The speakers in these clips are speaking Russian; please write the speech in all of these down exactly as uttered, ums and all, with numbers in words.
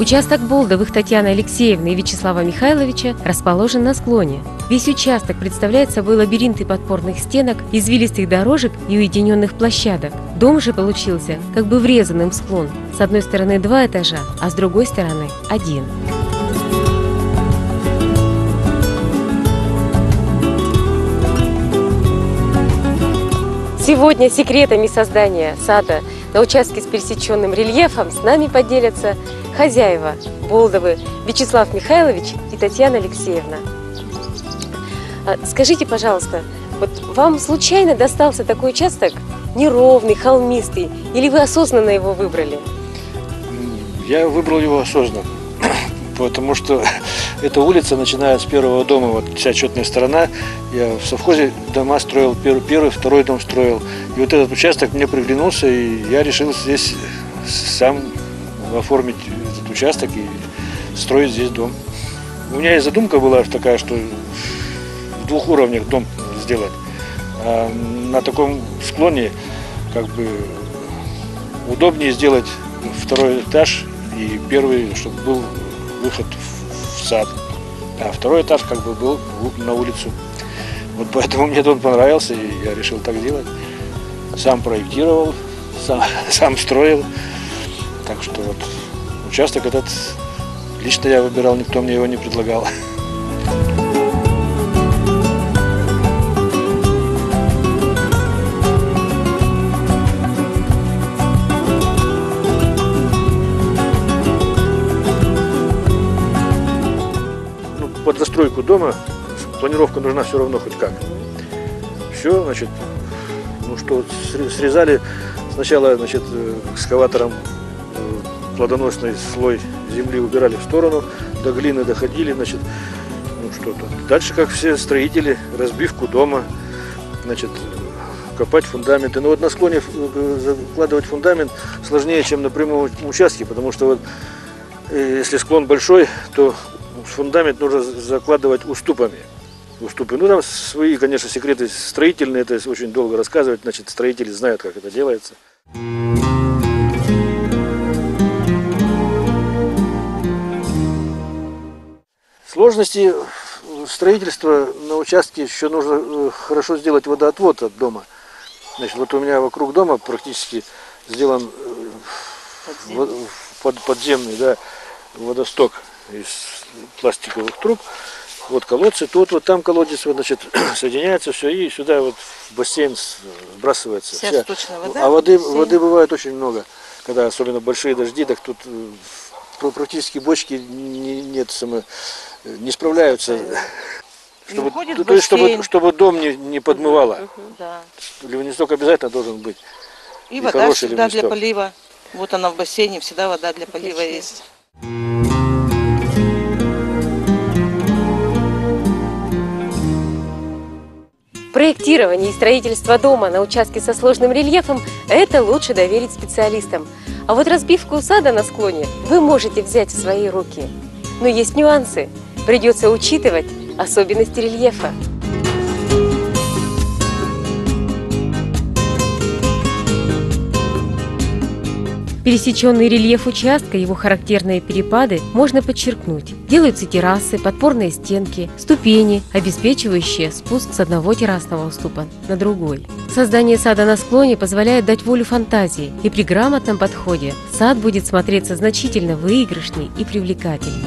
Участок Болдовых Татьяны Алексеевны и Вячеслава Михайловича расположен на склоне. Весь участок представляет собой лабиринты подпорных стенок, извилистых дорожек и уединенных площадок. Дом же получился как бы врезанным в склон. С одной стороны два этажа, а с другой стороны один. Сегодня секретами создания сада на участке с пересеченным рельефом с нами поделятся хозяева Болдовы Вячеслав Михайлович и Татьяна Алексеевна. Скажите, пожалуйста, вот вам случайно достался такой участок неровный, холмистый, или вы осознанно его выбрали? Я выбрал его осознанно, потому что эта улица, начиная с первого дома, вот вся четная сторона, я в совхозе дома строил, первый, первый, второй дом строил. И вот этот участок мне приглянулся, и я решил здесь сам оформить этот участок и строить здесь дом. У меня и задумка была такая, что в двух уровнях дом сделать. А на таком склоне как бы удобнее сделать второй этаж и первый, чтобы был выход в сад, а второй этаж как бы был на улицу. Вот поэтому мне дом понравился, и я решил так делать. Сам проектировал, сам, сам строил. Так что вот участок этот лично я выбирал, никто мне его не предлагал. Под застройку дома планировка нужна все равно хоть как. Все, значит, ну что, срезали сначала, значит, экскаватором плодоносный слой земли убирали в сторону, до глины доходили, значит, ну что-то. Дальше, как все строители, разбивку дома, значит, копать фундаменты. Но вот на склоне закладывать фундамент сложнее, чем на прямом участке, потому что вот если склон большой, то фундамент нужно закладывать уступами. Уступы. Ну, там свои, конечно, секреты строительные, это очень долго рассказывать, значит, строители знают, как это делается. Сложности строительства на участке еще нужно хорошо сделать водоотвод от дома. Значит, вот у меня вокруг дома практически сделан подземный, под, подземный, да, водосток из пластиковых труб. Вот колодцы, тут вот там колодец, вот, значит, соединяется все, и сюда вот в бассейн сбрасывается. Вся вся. Сточная вода. А воды, воды бывает очень много, когда особенно большие дожди, так тут практически бочки не, нет, само, не справляются. Чтобы, то, то есть, чтобы, чтобы дом не, не подмывало. Да. Ливнесток обязательно должен быть. И, и вода всегда для полива. Вот она в бассейне, всегда вода для полива есть. Проектирование и строительство дома на участке со сложным рельефом – это лучше доверить специалистам. А вот разбивку сада на склоне вы можете взять в свои руки. Но есть нюансы. Придется учитывать особенности рельефа. Пересеченный рельеф участка, его характерные перепады можно подчеркнуть. Делаются террасы, подпорные стенки, ступени, обеспечивающие спуск с одного террасного уступа на другой. Создание сада на склоне позволяет дать волю фантазии, и при грамотном подходе сад будет смотреться значительно выигрышнее и привлекательнее.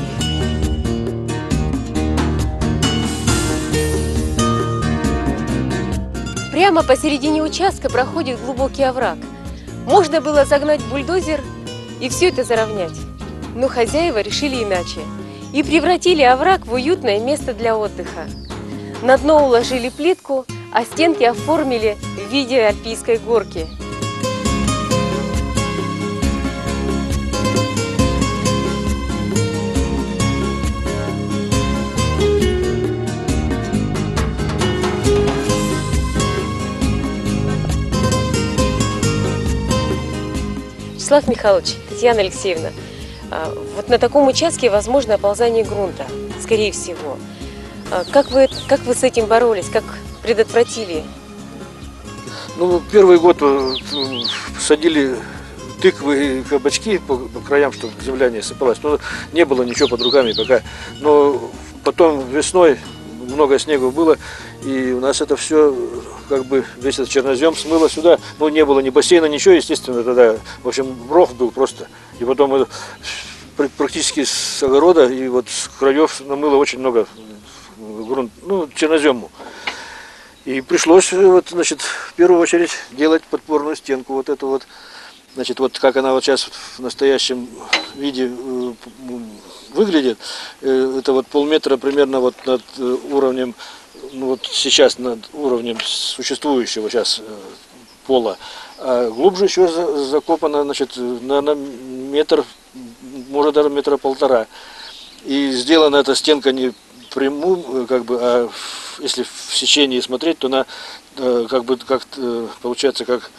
Прямо посередине участка проходит глубокий овраг. Можно было загнать бульдозер и все это заровнять. Но хозяева решили иначе и превратили овраг в уютное место для отдыха. На дно уложили плитку, а стенки оформили в виде альпийской горки. Вячеслав Михайлович, Татьяна Алексеевна, вот на таком участке возможно оползание грунта, скорее всего. Как вы, как вы с этим боролись, как предотвратили? Ну, первый год садили тыквы и кабачки по, по краям, чтобы земля не осыпалась. Но не было ничего под руками пока. Но потом весной много снега было, и у нас это все, как бы, весь этот чернозем смыло сюда. Ну, не было ни бассейна, ничего, естественно, тогда, в общем, ров был просто. И потом это, практически с огорода и вот с краев намыло очень много грунт, ну, чернозему. И пришлось, вот, значит, в первую очередь делать подпорную стенку, вот эту вот, значит, вот как она вот сейчас в настоящем виде выглядит. Это вот полметра примерно вот над уровнем, ну вот сейчас над уровнем существующего сейчас пола. А глубже еще закопано, значит, на, на метр, может даже метра полтора. И сделана эта стенка не прямую, как бы, а если в сечении смотреть, то она как бы как получается как,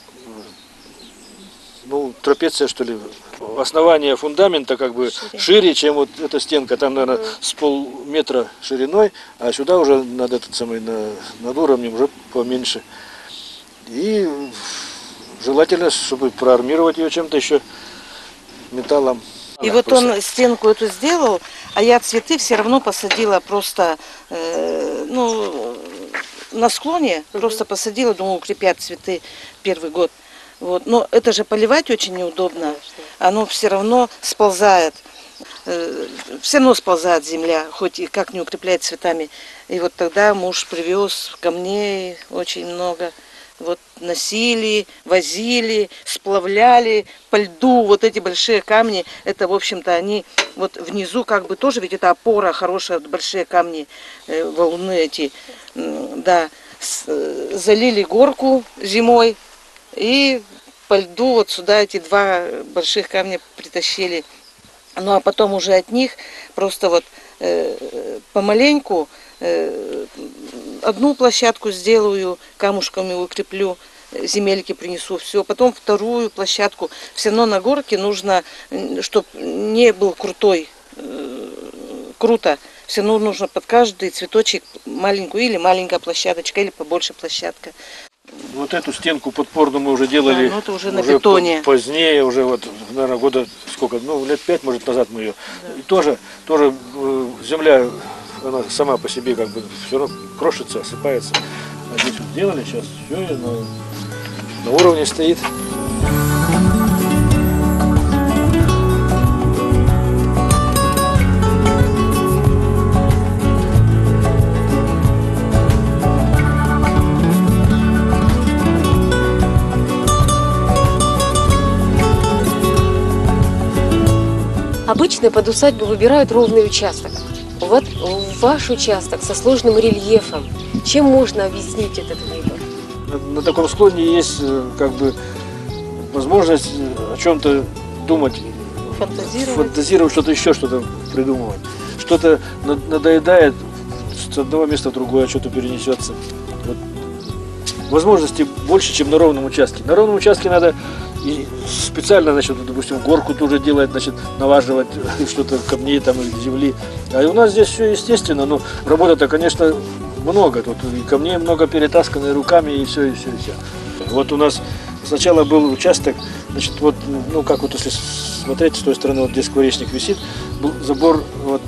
ну, трапеция, что ли. Основание фундамента как бы шире, шире чем вот эта стенка, там, наверное, mm. с полметра шириной, а сюда уже над этот самый, на, над уровнем уже поменьше. И желательно, чтобы проармировать ее чем-то еще, металлом. И а, вот просто он стенку эту сделал, а я цветы все равно посадила просто, э, ну, на склоне, mm-hmm. просто посадила, думаю, укрепят цветы первый год. Вот. Но это же поливать очень неудобно, оно все равно сползает, э, все равно сползает земля, хоть и как не укрепляет цветами. И вот тогда муж привез камней очень много, вот носили, возили, сплавляли по льду, вот эти большие камни, это, в общем-то, они вот внизу как бы тоже, ведь это опора хорошая, большие камни, э, валуны эти, э, да, с, э, залили горку зимой. И по льду вот сюда эти два больших камня притащили. Ну а потом уже от них просто вот э, помаленьку э, одну площадку сделаю, камушками укреплю, земельки принесу, все. Потом вторую площадку. Все равно на горке нужно, чтобы не был крутой, э, круто. Все равно нужно под каждый цветочек маленькую или маленькая площадочка, или побольше площадка. Вот эту стенку подпорную мы уже делали, да, ну это уже, уже на бетоне. Позднее, уже вот, наверное, года сколько, ну, лет пять, может, назад мы ее. Да. И тоже, тоже э, земля, она сама по себе как бы все равно крошится, осыпается. А здесь вот сделали, сейчас все на, на уровне стоит. Обычно под усадьбу выбирают ровный участок. Вот ваш участок со сложным рельефом. Чем можно объяснить этот выбор? На, на таком склоне есть как бы возможность о чем-то думать, фантазировать, фантазировать, что-то еще, что-то придумывать. Что-то надоедает, с одного места в другое что-то перенесется. Вот. Возможностей больше, чем на ровном участке. На ровном участке надо и специально, значит, допустим, горку тоже делать, значит, налаживать что-то, камней там или земли. А у нас здесь все естественно, но работы-то, конечно, много. Тут и камней много перетасканы руками, и все, и все, и все. Вот у нас сначала был участок, значит, вот, ну, как вот если смотреть с той стороны, вот где скворечник висит, был забор, вот,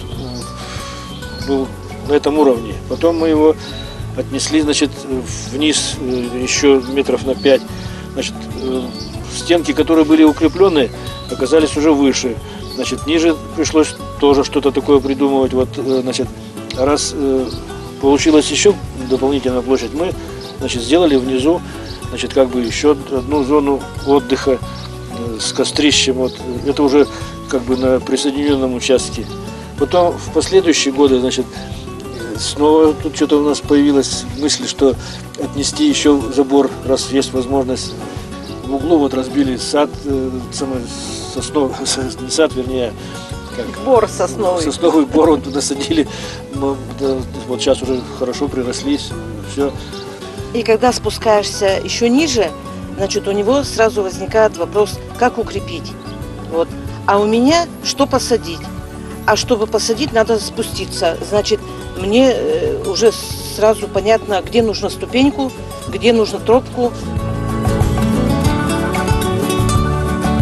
был на этом уровне. Потом мы его отнесли, значит, вниз еще метров на пять, значит, стенки, которые были укреплены, оказались уже выше. Значит, ниже пришлось тоже что-то такое придумывать. Вот, значит, раз э, получилась еще дополнительная площадь, мы, значит, сделали внизу, значит, как бы еще одну зону отдыха э, с кострищем. Вот, это уже как бы на присоединенном участке. Потом в последующие годы, значит, снова тут что-то у нас появилась мысль, что отнести еще забор, раз есть возможность. В углу вот разбили сад, э, самый соснов, не сад, вернее, как, бор сосновый. Сосновый бор, вот туда садили. Мы, да, вот сейчас уже хорошо прирослись, все. И когда спускаешься еще ниже, значит, у него сразу возникает вопрос, как укрепить. Вот. А у меня что посадить? А чтобы посадить, надо спуститься. Значит, мне э, уже сразу понятно, где нужно ступеньку, где нужно тропку.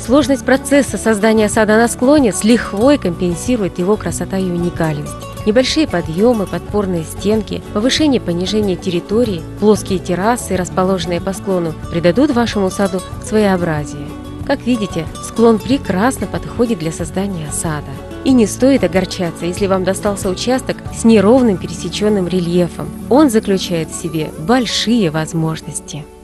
Сложность процесса создания сада на склоне с лихвой компенсирует его красота и уникальность. Небольшие подъемы, подпорные стенки, повышение-понижение территории, плоские террасы, расположенные по склону, придадут вашему саду своеобразие. Как видите, склон прекрасно подходит для создания сада. И не стоит огорчаться, если вам достался участок с неровным пересеченным рельефом. Он заключает в себе большие возможности.